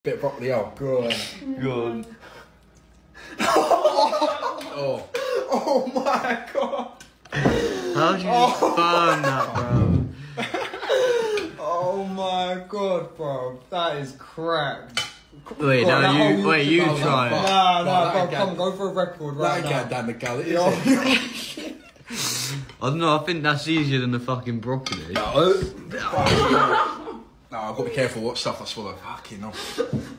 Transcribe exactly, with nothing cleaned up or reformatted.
Bit of broccoli, oh. Good. Good. Oh. Oh my god. How did you just burn that, bro? Oh my god, bro. That is cracked. Wait, God, now that you, whole wait, you YouTube- try it. Nah, Nah, nah, that bro, ain't come get- go for a record That right ain't now. going down the gullet, is Yo. it? I don't know, I think that's easier than the fucking broccoli. No. No, I've got to be careful what stuff I swallow. Fucking hell.